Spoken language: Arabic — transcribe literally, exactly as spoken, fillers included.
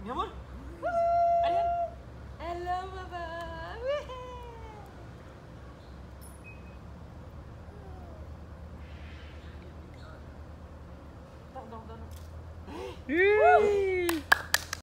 Mi amor. Arian. Hello, papá. Don't, don't, don't.